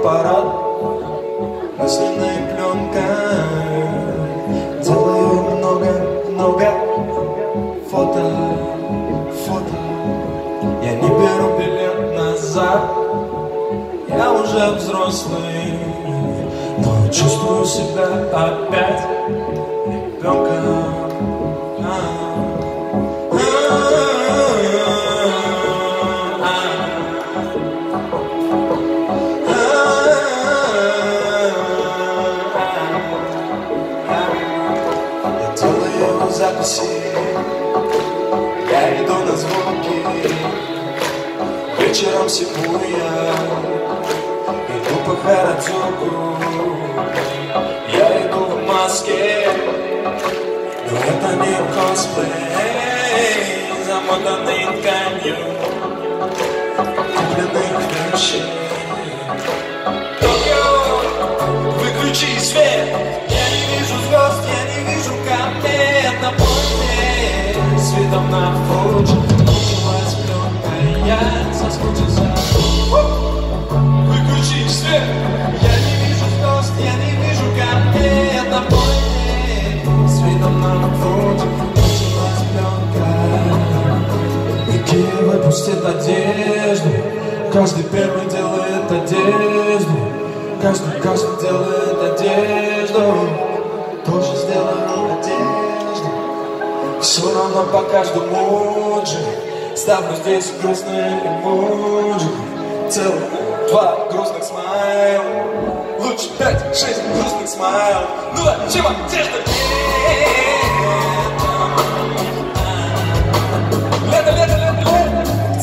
фотоаппарат, мысленной пленкой. Делаю много фото. Я не беру билет назад. Я уже взрослый, но чувствую себя опять ребенком. Записи, я иду на звуки, вечером Сибуя, иду по Харадзуку, я иду в маске, но это не косплей, замотанный тканью купленных вещей. Токио, выключи свет, я не вижу звезд, я не вижу комет на поле, светом на фуджи, кончилась пленка, я соскучился. Выключи свет, я не вижу звезд, я не вижу комет на поле, светом на фуджи, кончилась пленка. И Киев выпустит одежду, каждый первый делает одежду, каждый делает одежду, тоже сделаю одежду. Все равно по каждому же ставлю здесь грустные эмоджи. Целых 2 грустных смайла, лучше 5-6 грустных смайлов. Ну зачем одежда? Лето, лето, лето, лето.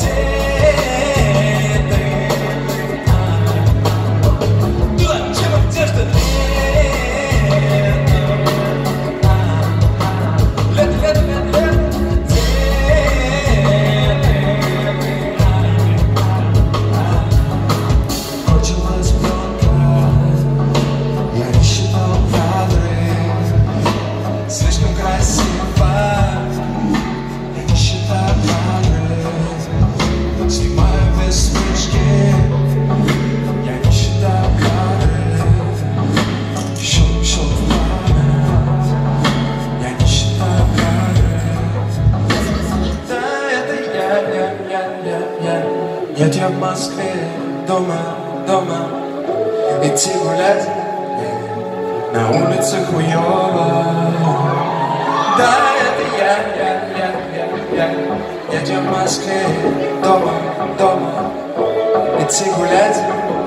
Я в Москве, дома, идти гулять, на улице хуёво. Да, это я в Москве, дома, идти гулять.